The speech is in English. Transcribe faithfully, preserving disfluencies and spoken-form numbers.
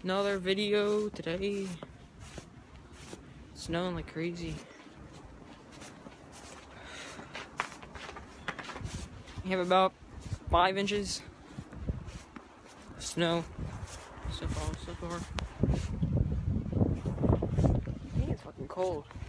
Another video today. It's snowing like crazy. We have about five inches of snow so far. So far. I think it's fucking cold.